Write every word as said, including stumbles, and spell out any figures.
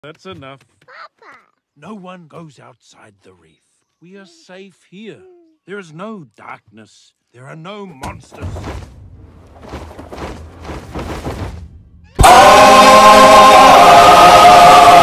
That's enough. Papa. No one goes outside the reef. We are safe here. There is no darkness. There are no monsters.